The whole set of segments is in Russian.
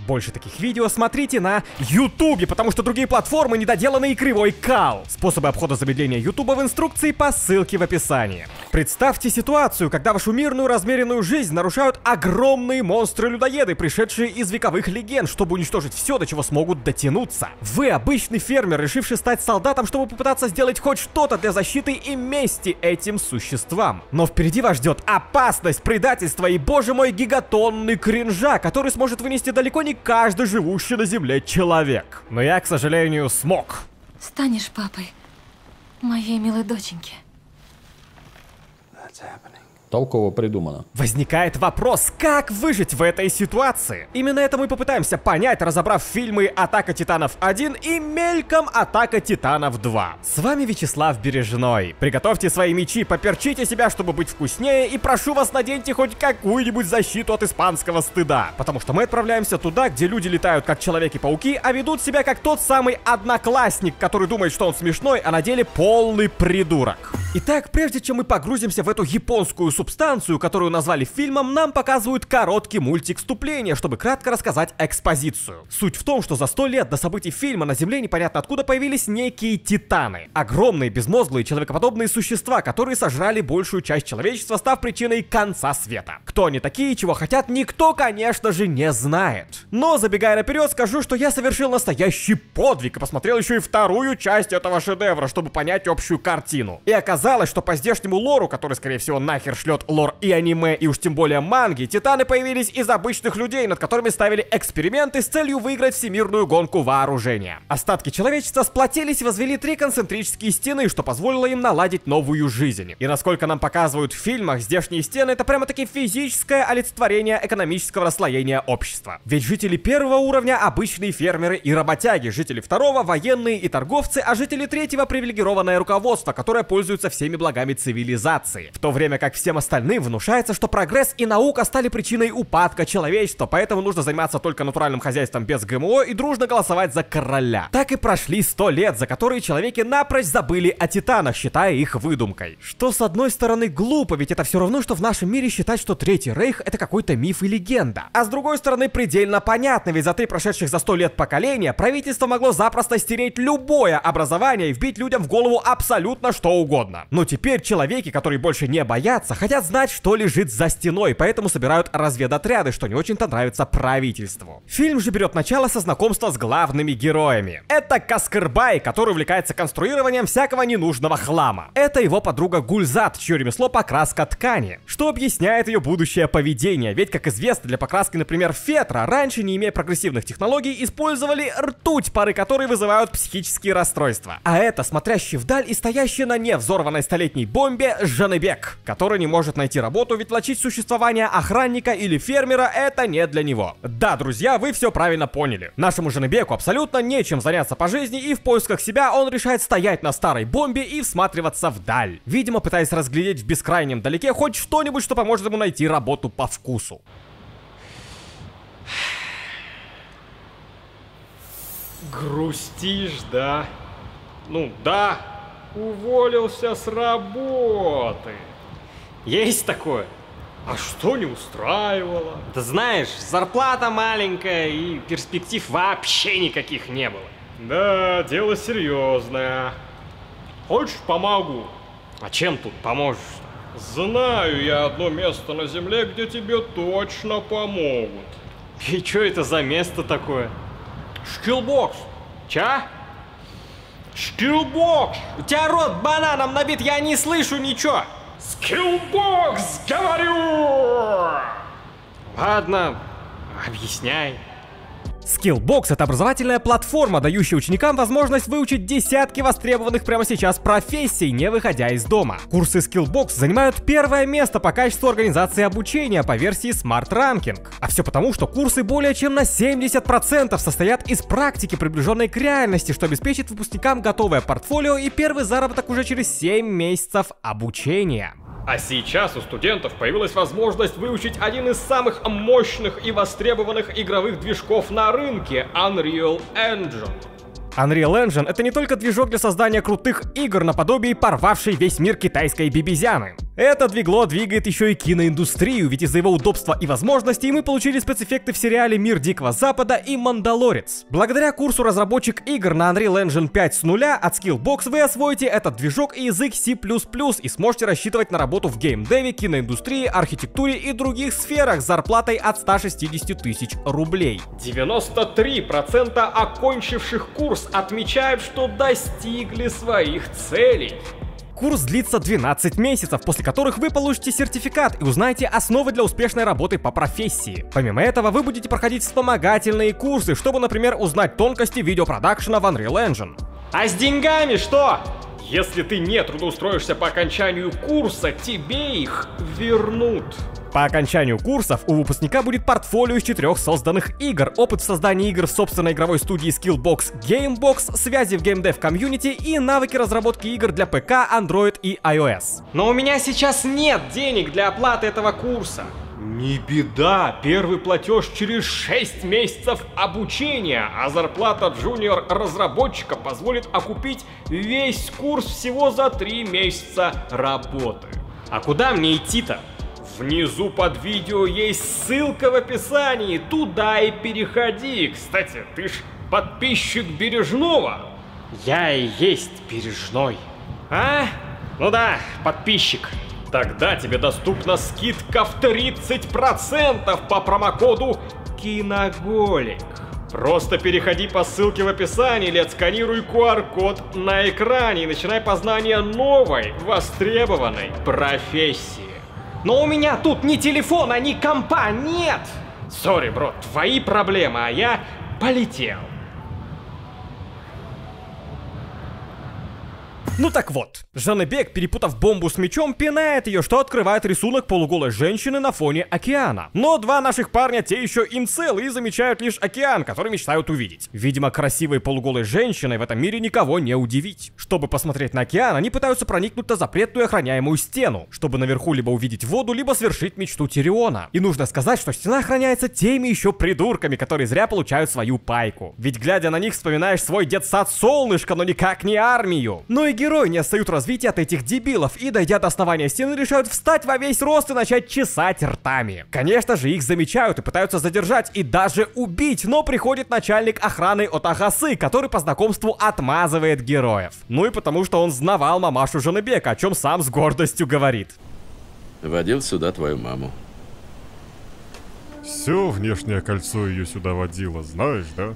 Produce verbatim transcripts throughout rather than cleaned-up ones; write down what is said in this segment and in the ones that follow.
Больше таких видео смотрите на ютубе, потому что другие платформы недоделаны и кривой кал. Способы обхода замедления ютуба в инструкции по ссылке в описании. Представьте ситуацию, когда вашу мирную размеренную жизнь нарушают огромные монстры-людоеды, пришедшие из вековых легенд, чтобы уничтожить все, до чего смогут дотянуться. Вы обычный фермер, решивший стать солдатом, чтобы попытаться сделать хоть что-то для защиты и мести этим существам. Но впереди вас ждет опасность, предательство и, боже мой, гигатонный кринжа, который сможет вынести далеко не каждый живущий на земле человек. Но я, к сожалению, смог. Станешь папой моей милой доченьки. Толково придумано. Возникает вопрос, как выжить в этой ситуации? Именно это мы попытаемся понять, разобрав фильмы «Атака Титанов один» и мельком «Атака Титанов два». С вами Вячеслав Бережной. Приготовьте свои мечи, поперчите себя, чтобы быть вкуснее, и прошу вас, наденьте хоть какую-нибудь защиту от испанского стыда. Потому что мы отправляемся туда, где люди летают как Человеки-пауки, а ведут себя как тот самый одноклассник, который думает, что он смешной, а на деле полный придурок. Итак, прежде чем мы погрузимся в эту японскую субстанцию, которую назвали фильмом, нам показывают короткий мультик вступления, чтобы кратко рассказать экспозицию. Суть в том, что за сто лет до событий фильма на Земле непонятно откуда появились некие титаны. Огромные, безмозглые, человекоподобные существа, которые сожрали большую часть человечества, став причиной конца света. Кто они такие, чего хотят, никто, конечно же, не знает. Но, забегая наперед, скажу, что я совершил настоящий подвиг и посмотрел еще и вторую часть этого шедевра, чтобы понять общую картину. И оказалось, что по здешнему лору, который, скорее всего, нахер шлет лор и аниме, и уж тем более манги, титаны появились из обычных людей, над которыми ставили эксперименты с целью выиграть всемирную гонку вооружения. Остатки человечества сплотились и возвели три концентрические стены, что позволило им наладить новую жизнь. И насколько нам показывают в фильмах, здешние стены — это прямо-таки физическое олицетворение экономического расслоения общества. Ведь жители первого уровня — обычные фермеры и работяги, жители второго — военные и торговцы, а жители третьего — привилегированное руководство, которое пользуется всеми благами цивилизации. В то время как всем остальным внушается, что прогресс и наука стали причиной упадка человечества, поэтому нужно заниматься только натуральным хозяйством без ГМО и дружно голосовать за короля. Так и прошли сто лет, за которые человеки напрочь забыли о титанах, считая их выдумкой. Что с одной стороны глупо, ведь это все равно, что в нашем мире считать, что Третий Рейх — это какой-то миф и легенда. А с другой стороны предельно понятно, ведь за три прошедших за сто лет поколения правительство могло запросто стереть любое образование и вбить людям в голову абсолютно что угодно. Но теперь человеки, которые больше не боятся, хотят знать, что лежит за стеной, поэтому собирают разведотряды, что не очень-то нравится правительству. Фильм же берет начало со знакомства с главными героями. Это Каскарбай, который увлекается конструированием всякого ненужного хлама. Это его подруга Гульзат, чье ремесло покраска ткани, что объясняет ее будущее поведение, ведь, как известно, для покраски, например, фетра, раньше, не имея прогрессивных технологий, использовали ртуть, пары которой вызывают психические расстройства. А это смотрящий вдаль и стоящий на невзорванной столетней бомбе Жанебек, который не может найти работу, ведь влачить существование охранника или фермера — это не для него. Да, друзья, вы все правильно поняли. Нашему Жанебеку абсолютно нечем заняться по жизни, и в поисках себя он решает стоять на старой бомбе и всматриваться вдаль, видимо, пытаясь разглядеть в бескрайнем далеке хоть что-нибудь, что поможет ему найти работу по вкусу. Грустишь, да? Ну да, уволился с работы. Есть такое? А что не устраивало? Ты знаешь, зарплата маленькая и перспектив вообще никаких не было. Да, дело серьезное. Хочешь, помогу? А чем тут поможешь? Знаю я одно место на земле, где тебе точно помогут. И что это за место такое? Скиллбокс. Ча? Скиллбокс. У тебя рот бананом набит, я не слышу ничего. Скиллбокс, говорю! Ладно, объясняй. Skillbox — это образовательная платформа, дающая ученикам возможность выучить десятки востребованных прямо сейчас профессий, не выходя из дома. Курсы Skillbox занимают первое место по качеству организации обучения по версии Smart Ranking. А все потому, что курсы более чем на семьдесят процентов состоят из практики, приближенной к реальности, что обеспечит выпускникам готовое портфолио и первый заработок уже через семь месяцев обучения. А сейчас у студентов появилась возможность выучить один из самых мощных и востребованных игровых движков на рынке — Unreal Engine. Unreal Engine — это не только движок для создания крутых игр наподобие порвавшей весь мир китайской бибизяны. Это двигло двигает еще и киноиндустрию, ведь из-за его удобства и возможностей мы получили спецэффекты в сериале «Мир Дикого Запада» и «Мандалорец». Благодаря курсу разработчик игр на Unreal Engine пять с нуля от Skillbox вы освоите этот движок и язык C плюс плюс и сможете рассчитывать на работу в геймдеве, киноиндустрии, архитектуре и других сферах с зарплатой от ста шестидесяти тысяч рублей. девяносто три процента окончивших курс отмечают, что достигли своих целей. Курс длится двенадцать месяцев, после которых вы получите сертификат и узнаете основы для успешной работы по профессии. Помимо этого, вы будете проходить вспомогательные курсы, чтобы, например, узнать тонкости видеопродакшена в Unreal Engine. А с деньгами что? Если ты не трудоустроишься по окончанию курса, тебе их вернут. По окончанию курсов у выпускника будет портфолио из четырех созданных игр, опыт в создании игр в собственной игровой студии Skillbox Gamebox, связи в геймдев-комьюнити и навыки разработки игр для ПК, Android и iOS. Но у меня сейчас нет денег для оплаты этого курса. Не беда, первый платеж через шесть месяцев обучения, а зарплата джуниор-разработчика позволит окупить весь курс всего за три месяца работы. А куда мне идти-то? Внизу под видео есть ссылка в описании, туда и переходи. Кстати, ты ж подписчик Бережного. Я и есть Бережной. А? Ну да, подписчик. Тогда тебе доступна скидка в тридцать процентов по промокоду Киноголик. Просто переходи по ссылке в описании или отсканируй ку ар-код на экране и начинай познание новой, востребованной профессии. Но у меня тут ни телефона, ни компа нет! Сори, бро, твои проблемы, а я полетел. Ну так вот, Жаннебек, перепутав бомбу с мечом, пинает ее, что открывает рисунок полуголой женщины на фоне океана. Но два наших парня те еще инцелы и замечают лишь океан, который мечтают увидеть. Видимо, красивой полуголой женщиной в этом мире никого не удивить. Чтобы посмотреть на океан, они пытаются проникнуть на запретную охраняемую стену, чтобы наверху либо увидеть воду, либо свершить мечту Тириона. И нужно сказать, что стена охраняется теми еще придурками, которые зря получают свою пайку. Ведь глядя на них, вспоминаешь свой детсад Солнышко, но никак не армию. Ну и герои не отстают развития от этих дебилов и, дойдя до основания стены, решают встать во весь рост и начать чесать ртами. Конечно же, их замечают и пытаются задержать и даже убить, но приходит начальник охраны Отагасы, который по знакомству отмазывает героев. Ну и потому, что он знавал мамашу Жаннебека, о чем сам с гордостью говорит. Водил сюда твою маму. Все внешнее кольцо ее сюда водило, знаешь, да?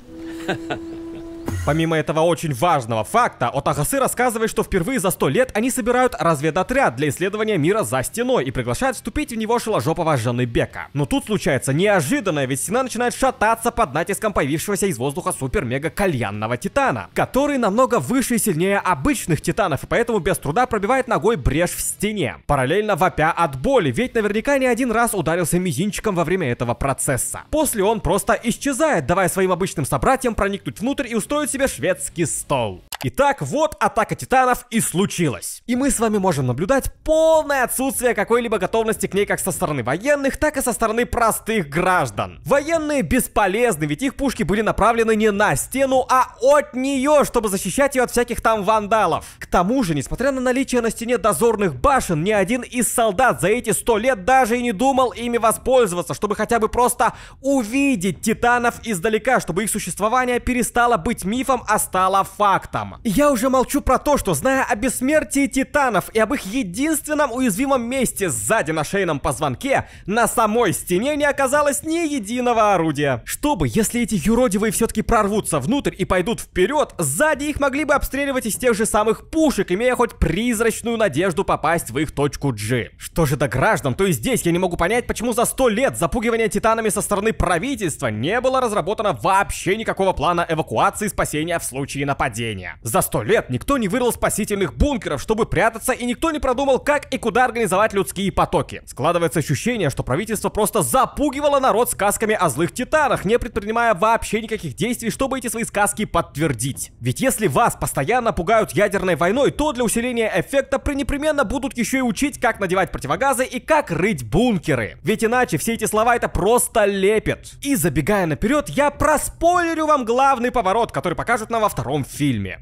Помимо этого очень важного факта, Отагасы рассказывает, что впервые за сто лет они собирают разведотряд для исследования мира за стеной и приглашают вступить в него шеложопого Жаннебека. Но тут случается неожиданное, ведь стена начинает шататься под натиском появившегося из воздуха супер-мега-кальянного титана, который намного выше и сильнее обычных титанов, и поэтому без труда пробивает ногой брешь в стене, параллельно вопя от боли, ведь наверняка не один раз ударился мизинчиком во время этого процесса. После он просто исчезает, давая своим обычным собратьям проникнуть внутрь и устроить себе шведский стол. Итак, вот атака титанов и случилась. И мы с вами можем наблюдать полное отсутствие какой-либо готовности к ней как со стороны военных, так и со стороны простых граждан. Военные бесполезны, ведь их пушки были направлены не на стену, а от нее, чтобы защищать ее от всяких там вандалов. К тому же, несмотря на наличие на стене дозорных башен, ни один из солдат за эти сто лет даже и не думал ими воспользоваться, чтобы хотя бы просто увидеть титанов издалека, чтобы их существование перестало быть мифом, а стало фактом. Я уже молчу про то, что, зная о бессмертии титанов и об их единственном уязвимом месте сзади на шейном позвонке, на самой стене не оказалось ни единого орудия. Чтобы, если эти юродивые все-таки прорвутся внутрь и пойдут вперед, сзади их могли бы обстреливать из тех же самых пушек, имея хоть призрачную надежду попасть в их точку G. Что же до граждан, то и здесь я не могу понять, почему за сто лет запугивания титанами со стороны правительства не было разработано вообще никакого плана эвакуации и спасения в случае нападения. За сто лет никто не вырыл спасительных бункеров, чтобы прятаться, и никто не продумал, как и куда организовать людские потоки. Складывается ощущение, что правительство просто запугивало народ сказками о злых титанах, не предпринимая вообще никаких действий, чтобы эти свои сказки подтвердить. Ведь если вас постоянно пугают ядерной войной, то для усиления эффекта пренепременно будут еще и учить, как надевать противогазы и как рыть бункеры. Ведь иначе все эти слова это просто лепет. И забегая наперед, я проспойлерю вам главный поворот, который покажут нам во втором фильме.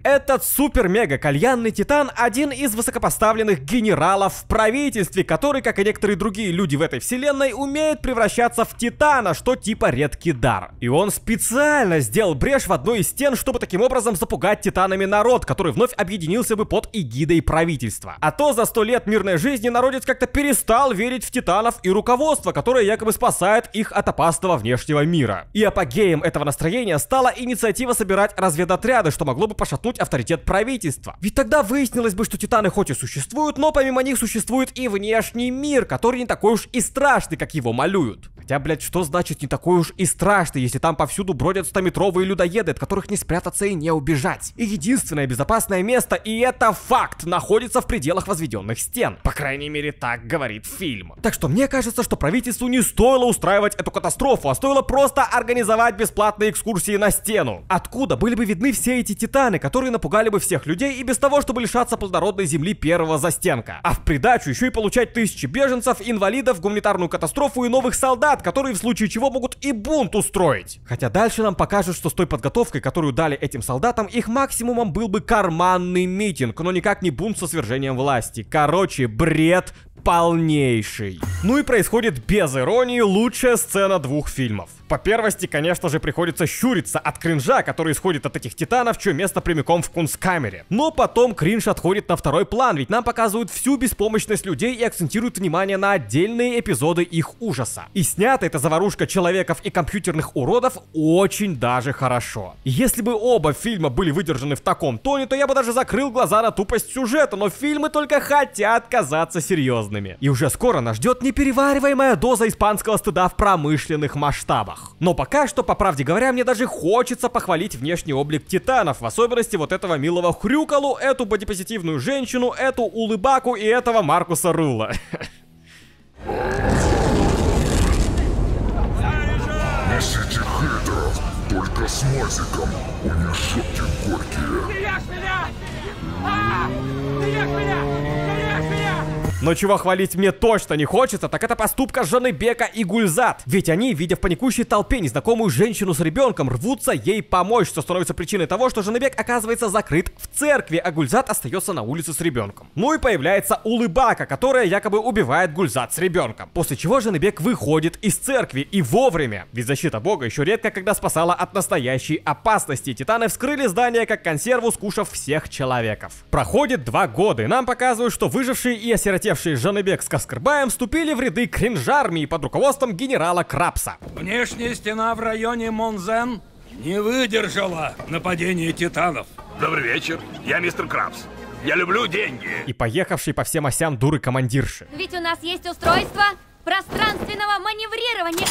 Этот супер-мега-кальянный титан — один из высокопоставленных генералов в правительстве, который, как и некоторые другие люди в этой вселенной, умеет превращаться в титана, что типа редкий дар. И он специально сделал брешь в одной из стен, чтобы таким образом запугать титанами народ, который вновь объединился бы под эгидой правительства. А то за сто лет мирной жизни народец как-то перестал верить в титанов и руководство, которое якобы спасает их от опасного внешнего мира. И апогеем этого настроения стала инициатива собирать разведотряды, что могло бы пошатнуть авторитет правительства. Ведь тогда выяснилось бы, что титаны хоть и существуют, но помимо них существует и внешний мир, который не такой уж и страшный, как его малюют. Хотя, блядь, что значит не такой уж и страшный, если там повсюду бродят стометровые людоеды, от которых не спрятаться и не убежать. И единственное безопасное место, и это факт, находится в пределах возведенных стен. По крайней мере, так говорит фильм. Так что мне кажется, что правительству не стоило устраивать эту катастрофу, а стоило просто организовать бесплатные экскурсии на стену. Откуда были бы видны все эти титаны, которые напугали бы всех людей и без того, чтобы лишаться плодородной земли первого застенка. А в придачу еще и получать тысячи беженцев, инвалидов, гуманитарную катастрофу и новых солдат, которые в случае чего могут и бунт устроить. Хотя дальше нам покажут, что с той подготовкой, которую дали этим солдатам, их максимумом был бы карманный митинг, но никак не бунт со свержением власти. Короче, бред полнейший. Ну и происходит без иронии лучшая сцена двух фильмов. По первости, конечно же, приходится щуриться от кринжа, который исходит от этих титанов, чье место прямиком в кунсткамере. Но потом кринж отходит на второй план, ведь нам показывают всю беспомощность людей и акцентируют внимание на отдельные эпизоды их ужаса. И снята эта заварушка человеков и компьютерных уродов очень даже хорошо. И если бы оба фильма были выдержаны в таком тоне, то я бы даже закрыл глаза на тупость сюжета, но фильмы только хотят казаться серьезными. И уже скоро нас ждет неперевариваемая доза испанского стыда в промышленных масштабах. Но пока что, по правде говоря, мне даже хочется похвалить внешний облик титанов, в особенности вот этого милого хрюкалу, эту бодипозитивную женщину, эту улыбаку и этого Маркуса Рула. Несите хейтеров, только с мазиком, унесете горькие. Ты ешь меня! А! Ты ешь меня! Ты ешь меня! Но чего хвалить мне точно не хочется, так это поступка Жаныбека и Гульзат. Ведь они, видя в паникующей толпе незнакомую женщину с ребенком, рвутся ей помочь, что становится причиной того, что Жаныбек оказывается закрыт в церкви, а Гульзат остается на улице с ребенком. Ну и появляется улыбака, которая якобы убивает Гульзат с ребенком. После чего Жаныбек выходит из церкви и вовремя. Ведь защита бога еще редко когда спасала от настоящей опасности. Титаны вскрыли здание как консерву, скушав всех человеков. Проходит два года, и нам показывают, что выжившие и осиротевшие Жаныбек с Каскарбаем вступили в ряды кринж-армии под руководством генерала Крабса. Внешняя стена в районе Монзен не выдержала нападения титанов. Добрый вечер, я мистер Крабс. Я люблю деньги. И поехавший по всем осям дуры командирши. Ведь у нас есть устройство пространственного маневрирования.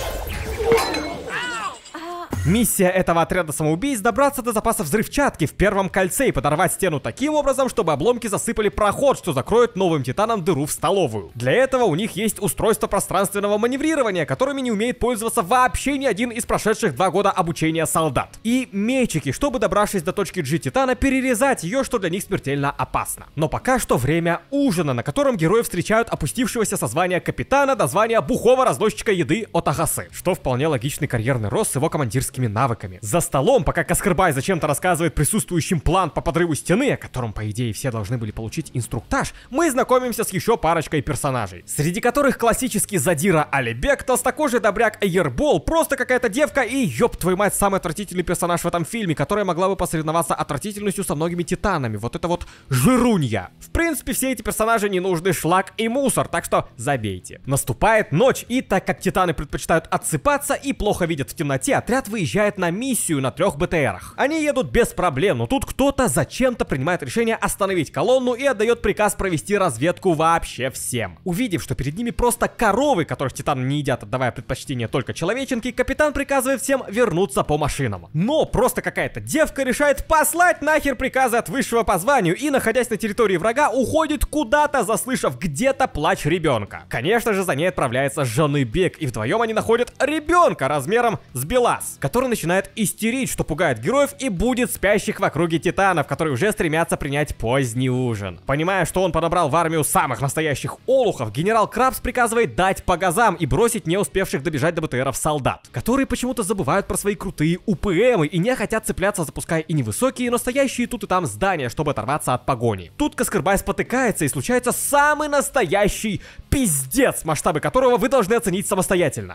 Миссия этого отряда самоубийц — добраться до запаса взрывчатки в первом кольце и подорвать стену таким образом, чтобы обломки засыпали проход, что закроет новым титанам дыру в столовую. Для этого у них есть устройство пространственного маневрирования, которыми не умеет пользоваться вообще ни один из прошедших два года обучения солдат. И мечики, чтобы, добравшись до точки G титана, перерезать ее, что для них смертельно опасно. Но пока что время ужина, на котором герои встречают опустившегося со звания капитана до звания бухого разносчика еды Отагасы, что вполне логичный карьерный рост с его командирским навыками. За столом, пока Каскарбай зачем-то рассказывает присутствующим план по подрыву стены, о котором, по идее, все должны были получить инструктаж, мы знакомимся с еще парочкой персонажей, среди которых классический задира Алибек, толстокожий добряк Эйербол, просто какая-то девка и, ёб твою мать, самый отвратительный персонаж в этом фильме, которая могла бы посоревноваться отвратительностью со многими титанами. Вот это вот жирунья. В принципе, все эти персонажи не нужны шлак и мусор, так что забейте. Наступает ночь, и так как титаны предпочитают отсыпаться и плохо видят в темноте, отряд выезжает на миссию на трех БТРах. Они едут без проблем, но тут кто-то зачем-то принимает решение остановить колонну и отдает приказ провести разведку вообще всем. Увидев, что перед ними просто коровы, которых титаны не едят, отдавая предпочтение только человеченке, капитан приказывает всем вернуться по машинам. Но просто какая-то девка решает послать нахер приказы от высшего по званию и, находясь на территории врага, уходит куда-то, заслышав где-то плач ребенка. Конечно же, за ней отправляется Жаныбек, и вдвоем они находят ребенка размером с БелАЗ, который который начинает истерить, что пугает героев и будет спящих в округе титанов, которые уже стремятся принять поздний ужин. Понимая, что он подобрал в армию самых настоящих олухов, генерал Крабс приказывает дать по газам и бросить не успевших добежать до БТРов солдат, которые почему-то забывают про свои крутые УПМы и не хотят цепляться, запуская и невысокие, но стоящие тут и там здания, чтобы оторваться от погони. Тут Каскарбай спотыкается и случается самый настоящий пиздец, масштабы которого вы должны оценить самостоятельно.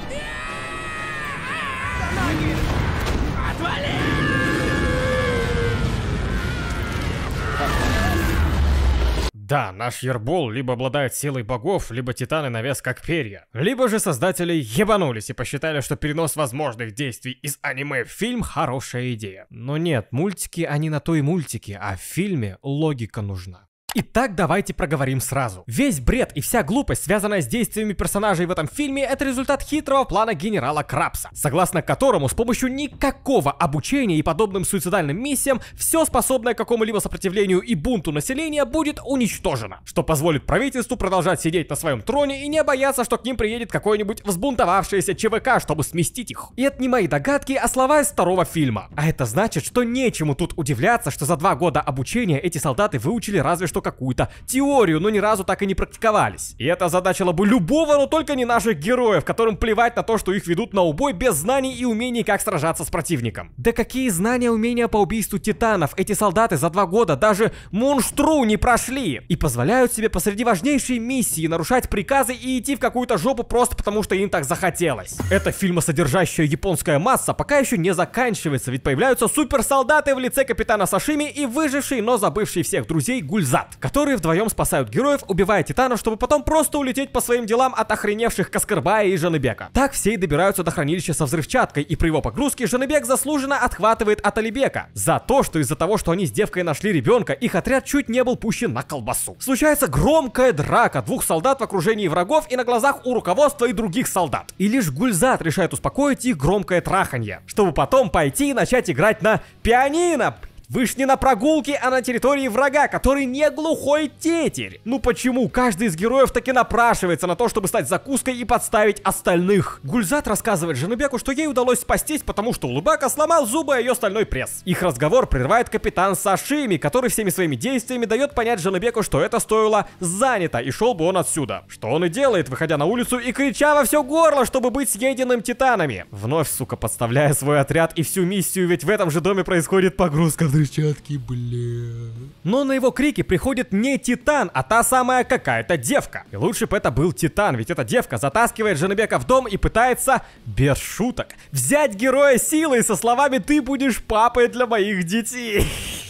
Да, наш Ербол либо обладает силой богов, либо титаны на вес как перья. Либо же создатели ебанулись и посчитали, что перенос возможных действий из аниме в фильм хорошая идея. Но нет, мультики они на то и мультики, а в фильме логика нужна. Итак, давайте проговорим сразу. Весь бред и вся глупость, связанная с действиями персонажей в этом фильме, это результат хитрого плана генерала Крабса, согласно которому с помощью никакого обучения и подобным суицидальным миссиям все способное к какому-либо сопротивлению и бунту населения будет уничтожено, что позволит правительству продолжать сидеть на своем троне и не бояться, что к ним приедет какой-нибудь взбунтовавшийся ЧВК, чтобы сместить их. И это не мои догадки, а слова из второго фильма. А это значит, что нечему тут удивляться, что за два года обучения эти солдаты выучили разве что какую-то теорию, но ни разу так и не практиковались. И это озадачило бы любого, но только не наших героев, которым плевать на то, что их ведут на убой без знаний и умений, как сражаться с противником. Да какие знания и умения по убийству титанов эти солдаты за два года даже мунштру не прошли и позволяют себе посреди важнейшей миссии нарушать приказы и идти в какую-то жопу просто потому, что им так захотелось. Эта фильмосодержащая японская масса пока еще не заканчивается, ведь появляются суперсолдаты в лице капитана Сашими и выживший, но забывший всех друзей Гульзат, которые вдвоем спасают героев, убивая титанов, чтобы потом просто улететь по своим делам от охреневших Каскарбая и Жаныбека. Так все и добираются до хранилища со взрывчаткой, и при его погрузке Жаныбек заслуженно отхватывает от Алибека за то, что из-за того, что они с девкой нашли ребенка, их отряд чуть не был пущен на колбасу. Случается громкая драка двух солдат в окружении врагов и на глазах у руководства и других солдат. И лишь Гульзат решает успокоить их громкое траханье, чтобы потом пойти и начать играть на пианино. Вы ж не на прогулке, а на территории врага, который не глухой тетерь. Ну почему? Каждый из героев таки напрашивается на то, чтобы стать закуской и подставить остальных. Гульзат рассказывает Жаныбеку, что ей удалось спастись, потому что Улыбака сломал зубы о ее стальной пресс. Их разговор прерывает капитан Сашими, который всеми своими действиями дает понять Жаныбеку, что это стоило занято, и шел бы он отсюда. Что он и делает, выходя на улицу и крича во все горло, чтобы быть съеденным титанами. Вновь, сука, подставляя свой отряд и всю миссию, ведь в этом же доме происходит погрузка в взрывчатки, бля. Но на его крики приходит не титан, а та самая какая-то девка. И лучше бы это был титан, ведь эта девка затаскивает Жаныбека в дом и пытается, без шуток, взять героя силой со словами «ты будешь папой для моих детей».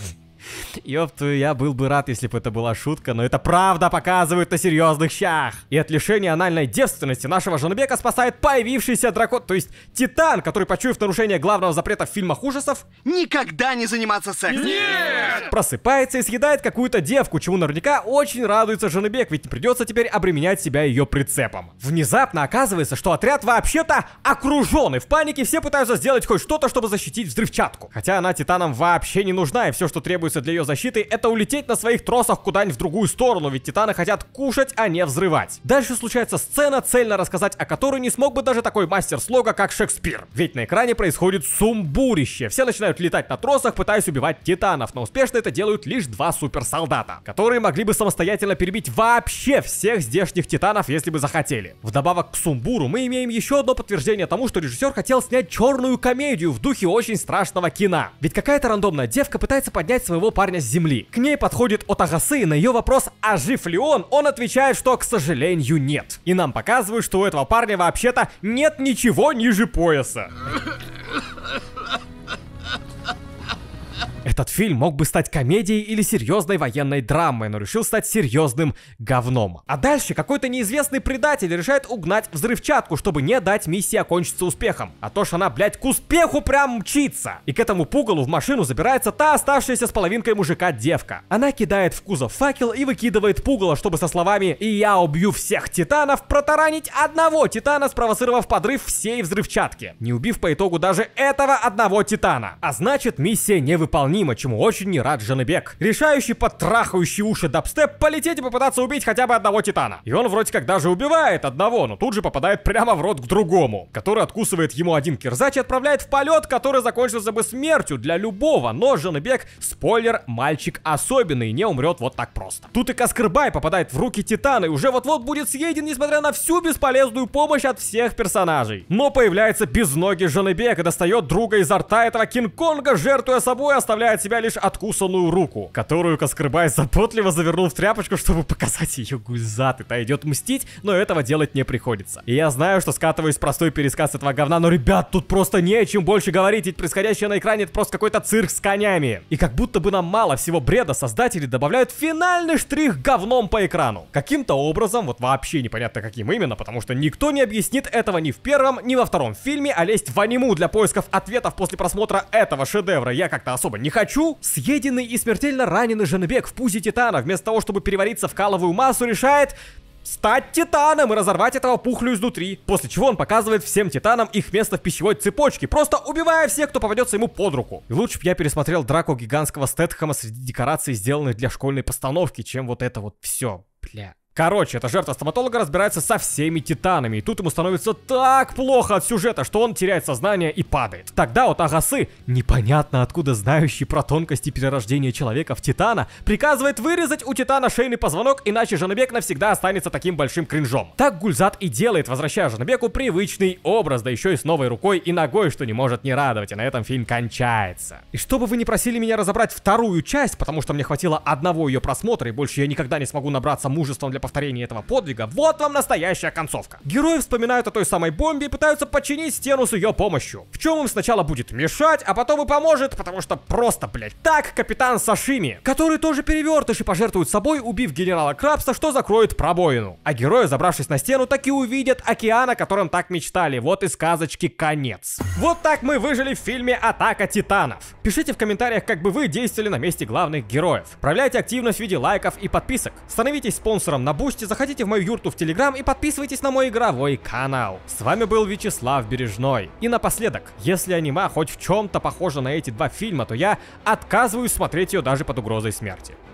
Ёпту, я был бы рад, если бы это была шутка, но это правда показывают на серьезных щах. И от лишения анальной девственности нашего Жаныбека спасает появившийся дракон, то есть титан, который, почуяв нарушение главного запрета в фильмах ужасов, никогда не заниматься сексом. Нет! Просыпается и съедает какую-то девку, чему наверняка очень радуется Жаныбек, ведь не придется теперь обременять себя ее прицепом. Внезапно оказывается, что отряд вообще-то окружен, и в панике все пытаются сделать хоть что-то, чтобы защитить взрывчатку. Хотя она титанам вообще не нужна, и все, что требуется для ее защиты, это улететь на своих тросах куда-нибудь в другую сторону, ведь титаны хотят кушать, а не взрывать. Дальше случается сцена, цельно рассказать о которой не смог бы даже такой мастер слога, как Шекспир. Ведь на экране происходит сумбурище. Все начинают летать на тросах, пытаясь убивать титанов, но успешно это делают лишь два суперсолдата, которые могли бы самостоятельно перебить вообще всех здешних титанов, если бы захотели. Вдобавок к сумбуру мы имеем еще одно подтверждение тому, что режиссер хотел снять черную комедию в духе очень страшного кино. Ведь какая-то рандомная девка пытается поднять своего парня с земли. К ней подходит Отагасы, и на ее вопрос, а жив ли он, он отвечает, что, к сожалению, нет. И нам показывают, что у этого парня вообще-то нет ничего ниже пояса. Этот фильм мог бы стать комедией или серьезной военной драмой, но решил стать серьезным говном. А дальше какой-то неизвестный предатель решает угнать взрывчатку, чтобы не дать миссии окончиться успехом. А то ж она, блядь, к успеху прям мчится. И к этому пугалу в машину забирается та оставшаяся с половинкой мужика девка. Она кидает в кузов факел и выкидывает пугало, чтобы со словами «И я убью всех титанов» протаранить одного титана, спровоцировав подрыв всей взрывчатки, не убив по итогу даже этого одного титана. А значит, миссия невыполнима. фильма, чему очень не рад Жаныбек, решающий под трахающий уши дабстеп полететь и попытаться убить хотя бы одного титана. И он вроде как даже убивает одного, но тут же попадает прямо в рот к другому, который откусывает ему один кирзач и отправляет в полет, который закончился бы смертью для любого, но Жаныбек, спойлер, мальчик особенный, не умрет вот так просто. Тут и Каскарбай попадает в руки титана и уже вот-вот будет съеден, несмотря на всю бесполезную помощь от всех персонажей. Но появляется безногий Жаныбек и достает друга изо рта этого Кинг-Конга, жертвуя собой, оставляет себя лишь откусанную руку, которую Каскарбай заботливо завернул в тряпочку, чтобы показать ее Гульзат, и та идет мстить, но этого делать не приходится. И я знаю, что скатываюсь в простой пересказ этого говна, но, ребят, тут просто не о чем больше говорить, ведь происходящее на экране это просто какой-то цирк с конями. И как будто бы нам мало всего бреда, создатели добавляют финальный штрих говном по экрану. Каким-то образом, вот вообще непонятно каким именно, потому что никто не объяснит этого ни в первом, ни во втором фильме, а лезть в аниму для поисков ответов после просмотра этого шедевра я как-то особо не хочу. Съеденный и смертельно раненый Жаныбек в пузе титана, вместо того, чтобы перевариться в каловую массу, решает стать титаном и разорвать этого пухлю изнутри. После чего он показывает всем титанам их место в пищевой цепочке, просто убивая всех, кто попадется ему под руку. И лучше бы я пересмотрел драку гигантского Стэтхэма среди декораций, сделанных для школьной постановки, чем вот это вот все, бля. Короче, эта жертва стоматолога разбирается со всеми титанами, и тут ему становится так плохо от сюжета, что он теряет сознание и падает. Тогда вот Агасы, непонятно откуда знающий про тонкости перерождения человека в титана, приказывает вырезать у титана шейный позвонок, иначе Жаныбек навсегда останется таким большим кринжом. Так Гульзат и делает, возвращая Жаныбеку привычный образ, да еще и с новой рукой и ногой, что не может не радовать, и на этом фильм кончается. И чтобы вы не просили меня разобрать вторую часть, потому что мне хватило одного ее просмотра, и больше я никогда не смогу набраться мужеством для повторения этого подвига, вот вам настоящая концовка. Герои вспоминают о той самой бомбе и пытаются починить стену с ее помощью. В чем им сначала будет мешать, а потом и поможет, потому что просто, блять, так капитан Сашими, который тоже перевертыш и пожертвует собой, убив генерала Крабса, что закроет пробоину. А герои, забравшись на стену, так и увидят океан, о котором так мечтали. Вот и сказочки конец. Вот так мы выжили в фильме «Атака титанов». Пишите в комментариях, как бы вы действовали на месте главных героев. Проявляйте активность в виде лайков и подписок. Становитесь спонсором на Бусти, заходите в мою юрту в Телеграм и подписывайтесь на мой игровой канал. С вами был Вячеслав Бережной. И напоследок, если аниме хоть в чем-то похоже на эти два фильма, то я отказываюсь смотреть ее даже под угрозой смерти.